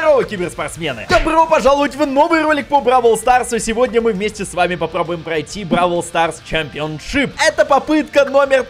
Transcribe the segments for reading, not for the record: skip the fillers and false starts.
Здорово, киберспортсмены! Добро пожаловать в новый ролик по Бравл Старсу. Сегодня мы вместе с вами попробуем пройти Бравл Старс Championship. Это попытка номер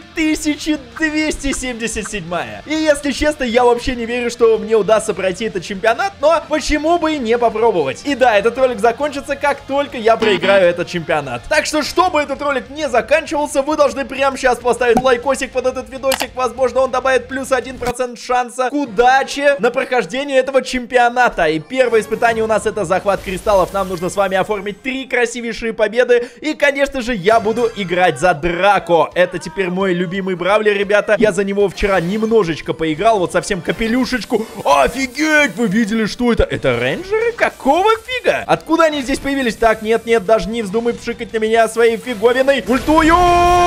3277. И если честно, я вообще не верю, что мне удастся пройти этот чемпионат, но почему бы и не попробовать. И да, этот ролик закончится, как только я проиграю этот чемпионат. Так что, чтобы этот ролик не заканчивался, вы должны прямо сейчас поставить лайкосик под этот видосик. Возможно, он добавит плюс 1% шанса к удаче на прохождение этого чемпионата. И первое испытание у нас это захват кристаллов. Нам нужно с вами оформить 3 красивейшие победы. И, конечно же, я буду играть за Драко. Это теперь мой любимый бравлер, ребята. Я за него вчера немножечко поиграл. Вот совсем капелюшечку. Офигеть! Вы видели, что это? Это рейнджеры? Какого фига? Откуда они здесь появились? Так, нет, даже не вздумай пшикать на меня своей фиговиной. Ультую!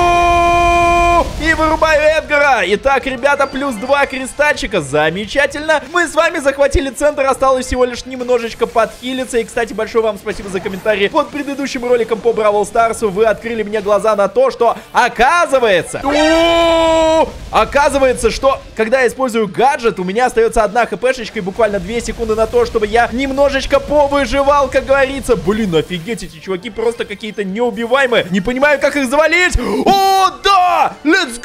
И вырубаю Эдгара. Итак, ребята, плюс 2 кристальчика. Замечательно. Мы с вами захватили центр. Осталось всего лишь немножечко подхилиться. И, кстати, большое вам спасибо за комментарии под предыдущим роликом по Бравл Старсу. Вы открыли мне глаза на то, что оказывается, что когда я использую гаджет, у меня остается одна хпшечка и буквально 2 секунды на то, чтобы я немножечко повыживал, как говорится. Блин, офигеть, эти чуваки просто какие-то неубиваемые. Не понимаю, как их завалить. О, да! Let's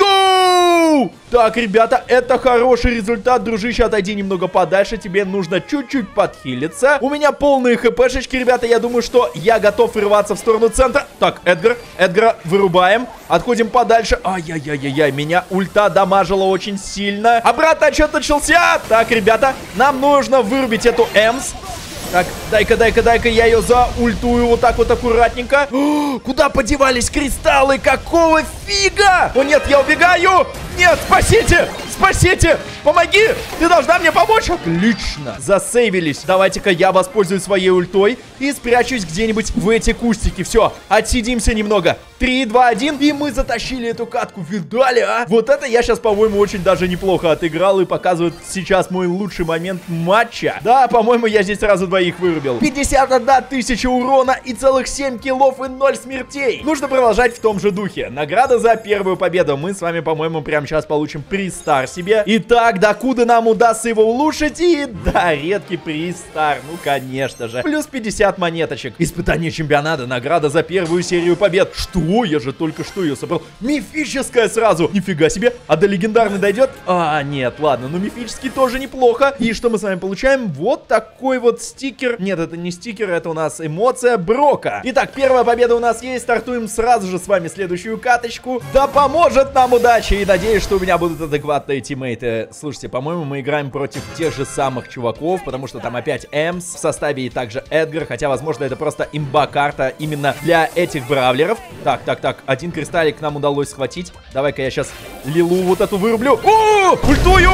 go! Так, ребята, это хороший результат, дружище. Отойди немного подальше, тебе нужно чуть-чуть подхилиться. У меня полные хпшечки, ребята. Я думаю, что я готов врываться в сторону центра. Так, Эдгара вырубаем. Отходим подальше. Ай-яй-яй-яй, меня ульта дамажила очень сильно. Обратно отчет начался. Так, ребята, нам нужно вырубить эту Эмс. Так, дай-ка, я ее заультую вот так вот аккуратненько. Куда подевались кристаллы? Какого фига? О нет, я убегаю! Нет, спасите! Спасите! Помоги! Ты должна мне помочь! Отлично! Засейвились. Давайте-ка я воспользуюсь своей ультой и спрячусь где-нибудь в эти кустики. Все, отсидимся немного. 3, 2, 1. И мы затащили эту катку. Видали, а? Вот это я сейчас, по-моему, очень даже неплохо отыграл. И показывает сейчас мой лучший момент матча. Да, по-моему, я здесь сразу двоих вырубил. 51 тысяча урона и целых 7 киллов и 0 смертей. Нужно продолжать в том же духе. Награда за первую победу. Мы с вами, по-моему, прямо сейчас получим приз-стар себе. Итак, докуда нам удастся его улучшить? И да, редкий приз-стар. Ну, конечно же. Плюс 50 монеточек. Испытание чемпионата. Награда за первую серию побед. Что? Я же только что ее собрал. Мифическая сразу. Нифига себе. А до легендарной дойдет? А, нет, ладно. Но мифический тоже неплохо. И что мы с вами получаем? Вот такой вот стикер. Нет, это не стикер, это у нас эмоция Брока. Итак, первая победа у нас есть. Стартуем сразу же с вами следующую каточку. Да поможет нам удача. И надеюсь, что у меня будут адекватные тиммейты. Слушайте, по-моему, мы играем против тех же самых чуваков, потому что там опять Эмс в составе и также Эдгар. Хотя, возможно, это просто имба-карта именно для этих бравлеров. Так, один кристаллик нам удалось схватить. Давай-ка я сейчас Лилу вот эту вырублю. О, ультую!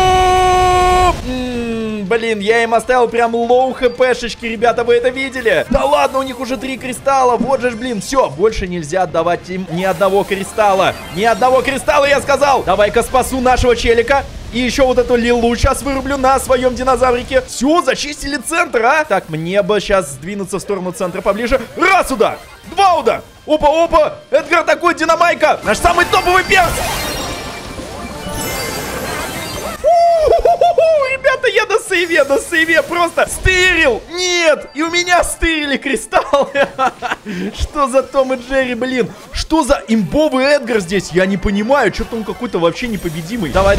Блин, я им оставил прям лоу хпшечки, ребята, вы это видели? Да ладно, у них уже 3 кристалла, вот же ж, блин, все, больше нельзя отдавать им ни одного кристалла. Ни одного кристалла, я сказал! Давай-ка спасу нашего челика. И еще вот эту Лилу сейчас вырублю на своем динозаврике. Все, зачистили центр, а? Так, мне бы сейчас сдвинуться в сторону центра поближе. Раз удар! 2 удара! Опа! Эдгар атакует Динамайка! Наш самый топовый перс! Ребята, я на сейве просто стырил. Нет, и у меня стырили кристаллы. Что за Том и Джерри, блин? Что за имбовый Эдгар здесь? Я не понимаю, что-то он какой-то вообще непобедимый. Давай.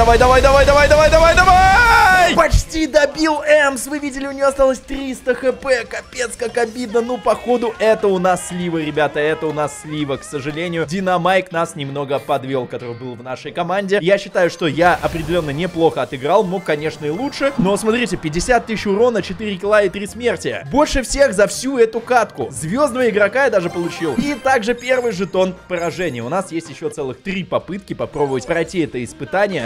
Почти добил Эмс. Вы видели, у нее осталось 300 хп. Капец, как обидно. Ну, походу, это у нас слива, ребята. Это у нас слива. К сожалению, Динамайк нас немного подвел, который был в нашей команде. Я считаю, что я определенно неплохо отыграл. Мог, конечно, и лучше. Но смотрите, 50 тысяч урона, 4 килла и 3 смерти. Больше всех за всю эту катку. Звездного игрока я даже получил. И также первый жетон поражения. У нас есть еще целых 3 попытки попробовать пройти это испытание.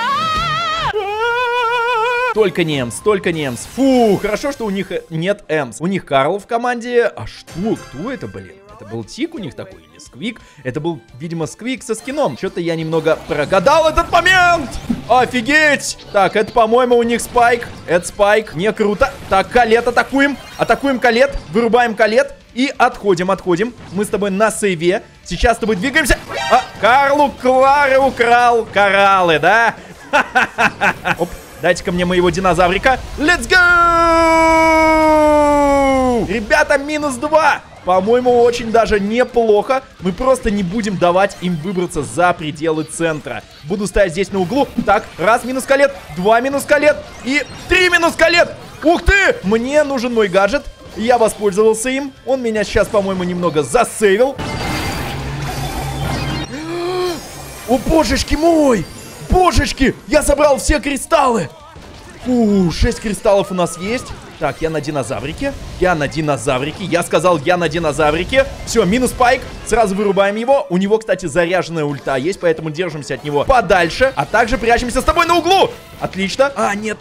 Только не Эмс. Фу, хорошо, что у них нет Эмс. У них Карл в команде. А что? Кто это, блин? Это был Тик у них такой или Сквик? Это был, видимо, Сквик со скином. Что-то я немного прогадал этот момент. Офигеть! Так, это, по-моему, у них Спайк. Это Спайк. Не круто. Так, Калет атакуем. Атакуем Калет. Вырубаем Калет. И отходим. Мы с тобой на сейве. Сейчас с тобой двигаемся. Карлу Клары украл кораллы, да? Оп. Дайте-ка мне моего динозаврика. Let's go! Ребята, -2. По-моему, очень даже неплохо. Мы просто не будем давать им выбраться за пределы центра. Буду стоять здесь на углу. Так, раз минус-скалет, 2 минус-скалет и 3 минус-скалет. Ух ты! Мне нужен мой гаджет. Я воспользовался им. Он меня сейчас, по-моему, немного засейвил. О, божечки мой! Божечки! Я собрал все кристаллы! 6 кристаллов у нас есть. Так, я на динозаврике. Я сказал, я на динозаврике. Все, минус Пайк. Сразу вырубаем его. У него, кстати, заряженная ульта есть, поэтому держимся от него подальше. А также прячемся с тобой на углу. Отлично. Нет,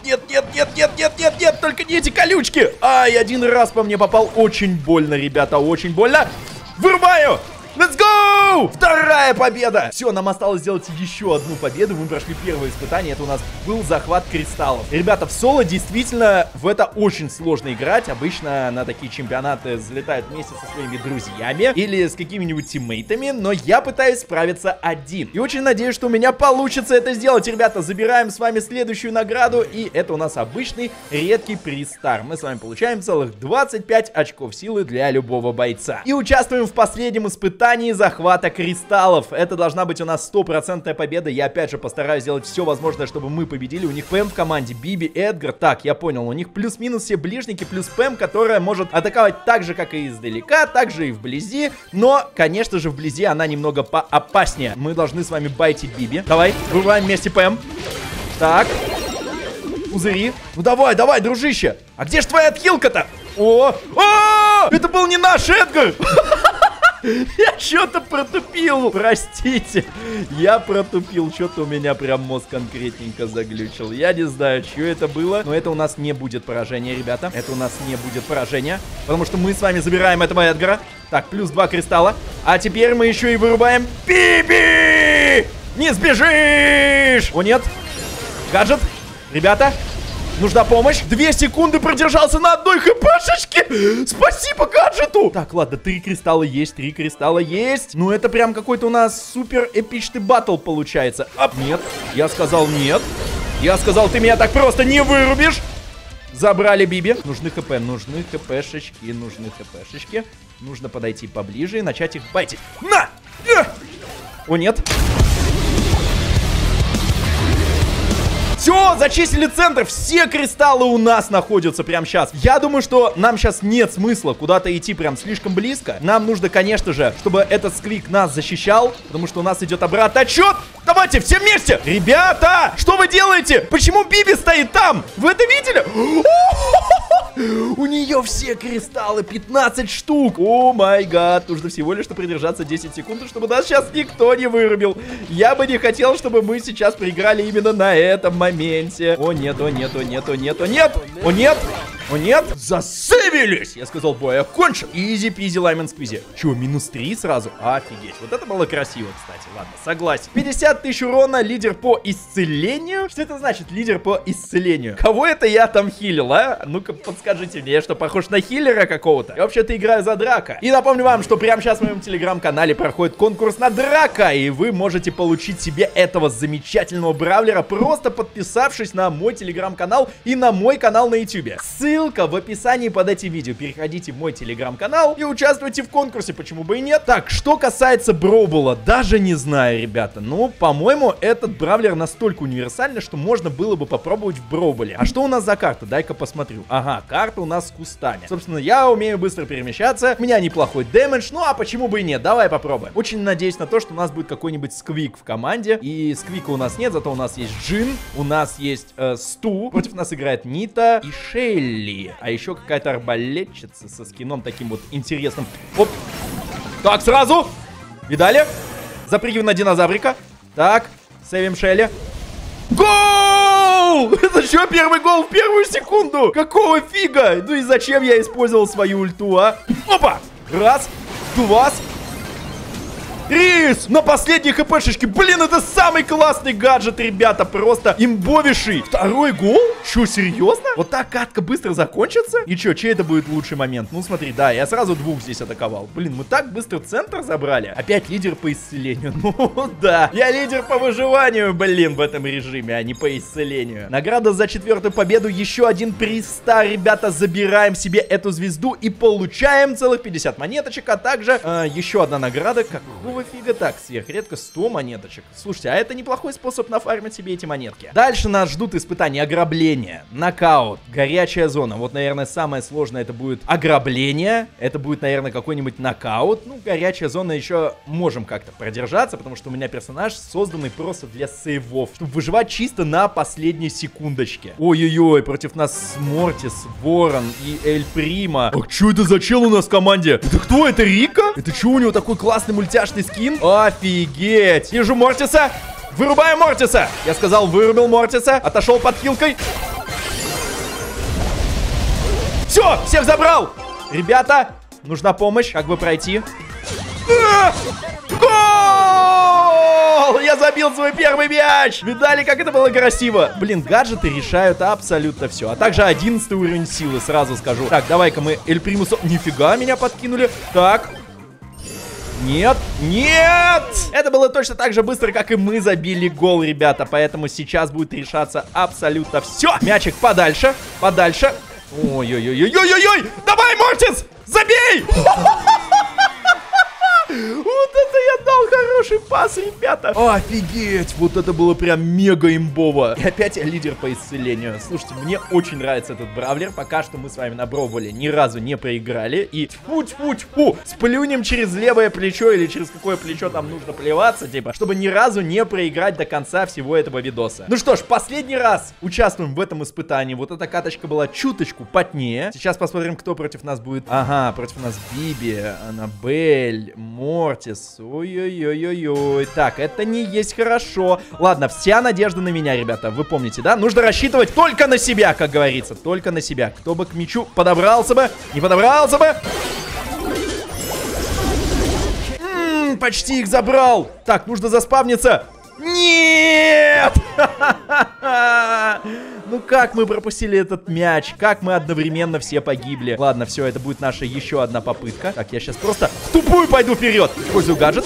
только не эти колючки. Ай, один раз по мне попал. Очень больно, ребята, очень больно. Вырубаю. Let's go! Вторая победа! Все, нам осталось сделать еще одну победу. Мы прошли первое испытание. Это у нас был захват кристаллов. Ребята, в соло действительно в это очень сложно играть. Обычно на такие чемпионаты залетают вместе со своими друзьями или с какими-нибудь тиммейтами. Но я пытаюсь справиться один. И очень надеюсь, что у меня получится это сделать. Ребята, забираем с вами следующую награду. И это у нас обычный редкий приз-стар. Мы с вами получаем целых 25 очков силы для любого бойца. И участвуем в последнем испытании захвата кристаллов. Это должна быть у нас 100% победа. Я опять же постараюсь сделать все возможное, чтобы мы победили. У них Пэм в команде, Биби, Эдгар. Так, я понял, у них плюс-минус все ближники, плюс Пэм, которая может атаковать так же, как и издалека, так же и вблизи. Но, конечно же, вблизи она немного поопаснее. Мы должны с вами байтить Биби. Давай, вырубаем вместе Пэм. Так. Пузыри. Ну давай, давай, дружище. А где ж твоя отхилка-то? О! Это был не наш Эдгар! Я что-то протупил, простите. Я протупил, что-то у меня прям мозг конкретненько заглючил. Я не знаю, что это было, но это у нас не будет поражения, ребята. Это у нас не будет поражения, потому что мы с вами забираем этого Эдгара. Так, плюс 2 кристалла. А теперь мы еще и вырубаем Биби! Не сбежишь! О, нет. Гаджет. Ребята, нужна помощь. 2 секунды продержался на одной хпшечке. Спасибо гаджету. Так, ладно, 3 кристалла есть, 3 кристалла есть. Ну, это прям какой-то у нас супер эпичный баттл получается. Нет, я сказал нет. Я сказал, ты меня так просто не вырубишь. Забрали Биби. Нужны хп, нужны хпшечки, нужны хпшечки. Нужно подойти поближе и начать их байтить. На! О, нет. Все, зачистили центр, все кристаллы у нас находятся прямо сейчас. Я думаю, что нам сейчас нет смысла куда-то идти прям слишком близко. Нам нужно, конечно же, чтобы этот сквик нас защищал, потому что у нас идет обратный отчет. Давайте, все вместе! Ребята, что вы делаете? Почему Биби стоит там? Вы это видели? У нее все кристаллы, 15 штук. О май гад, нужно всего лишь продержаться 10 секунд, чтобы нас сейчас никто не вырубил. Я бы не хотел, чтобы мы сейчас проиграли именно на этом моменте. О нет, о нет, о нет, о нет, о нет, о нет, о нет. Засейвились! Я сказал, бой окончен. Изи-пизи, лаймон сквизи. Че, минус 3 сразу? Офигеть. Вот это было красиво, кстати. Ладно, согласен. 50 тысяч урона, лидер по исцелению. Что это значит, лидер по исцелению? Кого это я там хилил, а? Ну-ка, подскажите мне, я что, похож на хиллера какого-то? Я вообще-то играю за Драка. И напомню вам, что прямо сейчас в моем телеграм-канале проходит конкурс на Драка, и вы можете получить себе этого замечательного бравлера, просто подписавшись на мой телеграм-канал и на мой канал на ютубе. Ссылка в описании под этим видео. Переходите в мой телеграм-канал и участвуйте в конкурсе, почему бы и нет. Так, что касается Броубола, даже не знаю, ребята. Ну, по-моему, этот бравлер настолько универсальный, что можно было бы попробовать в Броуболе. А что у нас за карта? Дай-ка посмотрю. Ага, карта у нас с кустами. Собственно, я умею быстро перемещаться, у меня неплохой дэмэдж, ну а почему бы и нет? Давай попробуем. Очень надеюсь на то, что у нас будет какой-нибудь сквик в команде. И сквика у нас нет, зато у нас есть Джин, у нас есть Сту. Против нас играет Нита и Шелли. А еще какая-то арбалетчица со скином таким вот интересным. Оп. Так, сразу. Видали? Запрыгиваем на динозаврика. Так, сейвим Шелли. Гол! Это что, первый гол в первую секунду? Какого фига? Ну и зачем я использовал свою ульту, а? Опа! Раз, два. Рис! На последней хпшечке. Блин, это самый классный гаджет, ребята. Просто имбовейший. Второй гол? Что, серьезно? Вот так катка быстро закончится? И чё, чей это будет лучший момент? Ну, смотри, да, я сразу двух здесь атаковал. Блин, мы так быстро центр забрали. Опять лидер по исцелению. Ну, да. Я лидер по выживанию, блин, в этом режиме, а не по исцелению. Награда за 4-ю победу. Еще один приз 100, ребята. Забираем себе эту звезду и получаем целых 50 монеточек, а также еще одна награда. Какого фига? Так, сверхредко 100 монеточек. Слушайте, а это неплохой способ нафармить себе эти монетки. Дальше нас ждут испытания: ограбление, нокаут, горячая зона. Вот, наверное, самое сложное это будет ограбление. Это будет, наверное, какой-нибудь нокаут. Ну, горячая зона еще можем как-то продержаться, потому что у меня персонаж созданный просто для сейвов, чтобы выживать чисто на последней секундочке. Ой-ой-ой, против нас Мортис, Ворон и Эль Прима. А что это за чел у нас в команде? Это кто? Это Рика? Это что, у него такой классный мультяшный скин? Офигеть! Вижу Мортиса! Вырубаем Мортиса! Я сказал, вырубил Мортиса. Отошел под хилкой. Все, всех забрал! Ребята, нужна помощь. Как бы пройти? Гол! Я забил свой первый мяч! Видали, как это было красиво? Блин, гаджеты решают абсолютно все. А также 11 уровень силы, сразу скажу. Так, давай-ка мы Эль Примусу... Нифига, меня подкинули. Так. Нет, нет! Это было точно так же быстро, как и мы забили гол, ребята. Поэтому сейчас будет решаться абсолютно все. Мячик подальше, подальше. Ой-ой-ой-ой-ой-ой-ой! Давай, Мортис! Забей! Вот это я дал хороший пас, ребята. Офигеть, вот это было прям мега имбово. И опять я лидер по исцелению. Слушайте, мне очень нравится этот бравлер. Пока что мы с вами на Броволе ни разу не проиграли. И тьфу-тьфу-тьфу, сплюнем через левое плечо или через какое плечо там нужно плеваться, типа, чтобы ни разу не проиграть до конца всего этого видоса. Ну что ж, последний раз участвуем в этом испытании. Вот эта каточка была чуточку потнее. Сейчас посмотрим, кто против нас будет. Ага, против нас Биби, Аннабель, Мортис. Ой-ой-ой-ой-ой. Так, это не есть хорошо. Ладно, вся надежда на меня, ребята. Вы помните, да? Нужно рассчитывать только на себя, как говорится. Только на себя. Кто бы к мячу подобрался бы, не подобрался бы. Почти их забрал. Так, нужно заспавниться. Нет! Ну как мы пропустили этот мяч? Как мы одновременно все погибли? Ладно, все, это будет наша еще одна попытка. Так, я сейчас просто в тупую пойду вперед. Использую гаджет.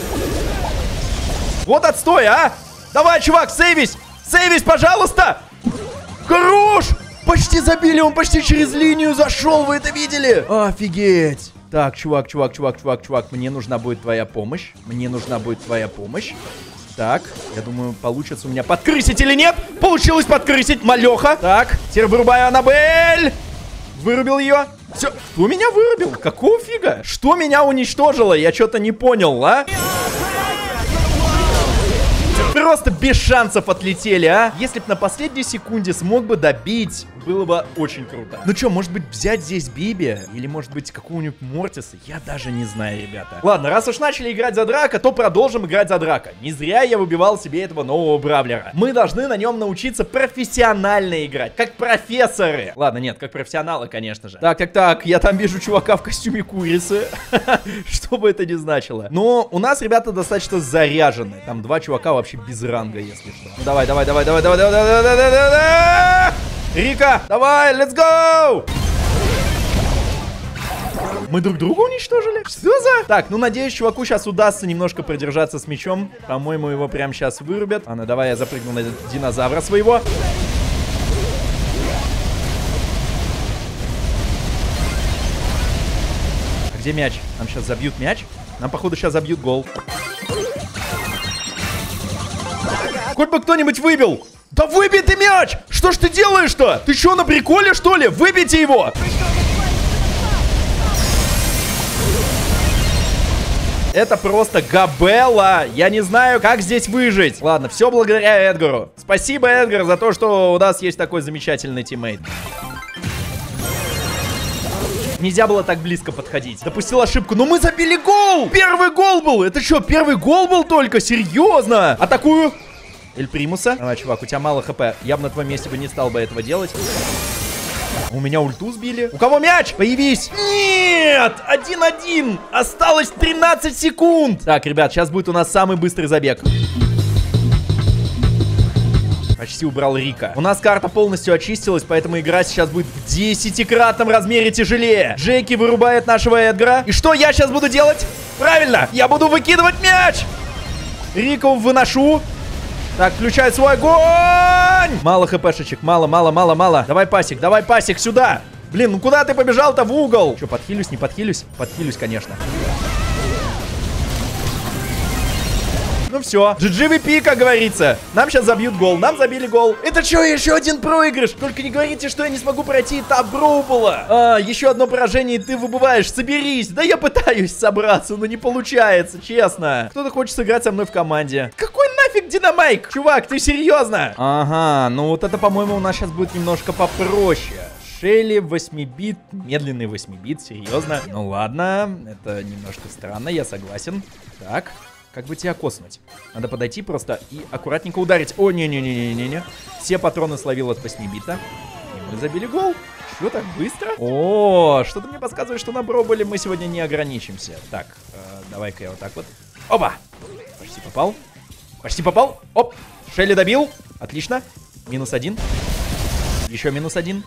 Вот отстой, а! Давай, чувак, сейвись! Сейвись, пожалуйста! Хорош! Почти забили, он почти через линию зашел, вы это видели? Офигеть! Так, чувак, мне нужна будет твоя помощь. Мне нужна будет твоя помощь. Так, я думаю, получится у меня подкрысить или нет? Получилось подкрысить, малеха. Так, теперь вырубаю Аннабель. Вырубил ее. Все, кто меня вырубил? Какого фига? Что меня уничтожило? Я что-то не понял, а? Просто без шансов отлетели, а? Если бы на последней секунде смог бы добить, было бы очень круто. Ну что, может быть, взять здесь Биби? Или, может быть, какого-нибудь Мортиса? Я даже не знаю, ребята. Ладно, раз уж начали играть за Драка, то продолжим играть за Драка. Не зря я выбивал себе этого нового бравлера. Мы должны на нем научиться профессионально играть, как профессоры. Ладно, нет, как профессионалы, конечно же. Так, я там вижу чувака в костюме курицы. Что бы это ни значило. Но у нас, ребята, достаточно заряжены. Там два чувака вообще без ранга, если что. Ну, давай. Рика, давай, let's go! Мы друг друга уничтожили? Что за? Так, ну надеюсь, чуваку сейчас удастся немножко продержаться с мечом. По-моему, его прямо сейчас вырубят. Ладно, давай я запрыгну на динозавра своего. А где мяч? Нам сейчас забьют мяч? Нам, походу, сейчас забьют гол. Хоть бы кто-нибудь выбил! Да выбей ты мяч! Что ж ты делаешь-то? Ты что, на приколе, что ли? Выбейте его! Это просто габелла. Я не знаю, как здесь выжить. Ладно, все благодаря Эдгару. Спасибо, Эдгар, за то, что у нас есть такой замечательный тиммейт. Нельзя было так близко подходить. Допустил ошибку, но мы забили гол! Первый гол был! Это что, первый гол был только? Серьезно? Атакую. Эль Примуса. Давай, чувак, у тебя мало хп. Я бы на твоем месте бы не стал бы этого делать. У меня ульту сбили. У кого мяч? Появись. Нет! 1-1. Осталось 13 секунд. Так, ребят, сейчас будет у нас самый быстрый забег. Почти убрал Рика. У нас карта полностью очистилась, поэтому игра сейчас будет в 10-кратном размере тяжелее. Джеки вырубает нашего Эдгара. И что я сейчас буду делать? Правильно, я буду выкидывать мяч. Рика выношу. Так, включай свой огонь. Мало хпшечек, мало. Давай пасик сюда. Блин, ну куда ты побежал-то в угол? Что, подхилюсь, не подхилюсь? Подхилюсь, конечно. Ну все, GGVP, как говорится. Нам сейчас забьют гол, нам забили гол. Это что, еще один проигрыш? Только не говорите, что я не смогу пройти этап Броубола. Еще одно поражение, и ты выбываешь. Соберись. Да я пытаюсь собраться, но не получается, честно. Кто-то хочет сыграть со мной в команде. Какой нафиг Динамайк? Чувак, ты серьезно? Ага, ну вот это, по-моему, у нас сейчас будет немножко попроще. Шелли 8-бит, медленный 8-бит, серьезно. Ну ладно, это немножко странно, я согласен. Так. Как бы тебя коснуть? Надо подойти просто и аккуратненько ударить. О, не-не-не-не-не-не. Все патроны словил от 8-бита. И мы забили гол. Чё, так быстро? О, что-то мне подсказывает, что на Броуболе мы сегодня не ограничимся. Так, давай-ка я вот так вот. Опа! Почти попал. Почти попал. Оп! Шелли добил. Отлично. -1. Еще -1.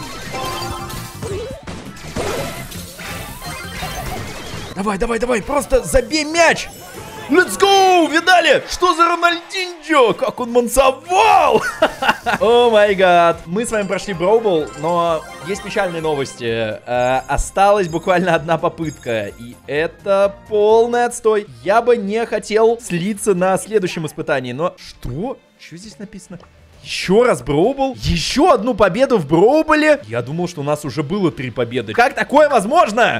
Давай, просто забей мяч! Let's go! Видали? Что за Рональдиньо? Как он мансовал! О май гад. Мы с вами прошли Броубол, но есть печальные новости. Осталась буквально одна попытка. И это полный отстой. Я бы не хотел слиться на следующем испытании, но... Что? Что здесь написано? Еще раз Броубол? Еще одну победу в Броуболе? Я думал, что у нас уже было 3 победы. Как такое возможно?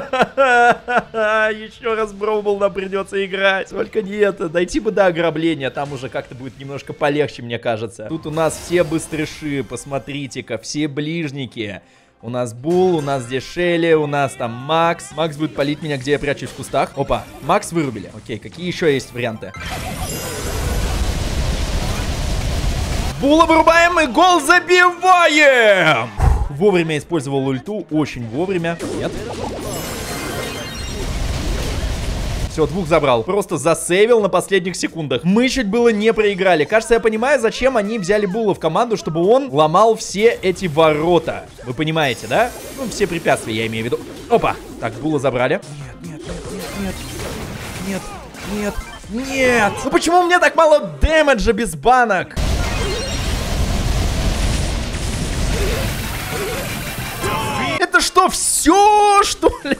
Еще раз Броубол нам придется играть. Только не это. Дойти бы до ограбления. Там уже как-то будет немножко полегче, мне кажется. Тут у нас все быстрыши. Посмотрите-ка. Все ближники. У нас Бул, у нас здесь Шелли, у нас там Макс. Макс будет палить меня, где я прячусь в кустах. Опа, Макс вырубили. Окей, какие еще есть варианты? Була вырубаем и гол забиваем! Вовремя использовал ульту, очень вовремя. Нет. Все, 2 забрал. Просто засейвил на последних секундах. Мы чуть было не проиграли. Кажется, я понимаю, зачем они взяли Була в команду, чтобы он ломал все эти ворота. Вы понимаете, да? Ну, все препятствия, я имею в виду. Опа! Так, Була забрали. Нет. Ну почему у меня так мало дэмэджа без банок? Это что, все, что ли?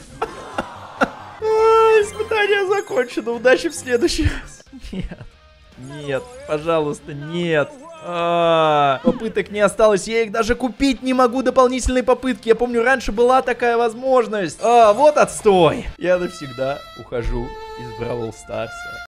Испытание закончено. Удачи в следующий раз. Нет, пожалуйста, нет. Попыток не осталось. Я их даже купить не могу, дополнительные попытки. Я помню, раньше была такая возможность. Вот отстой. Я навсегда ухожу из Бравл Старса.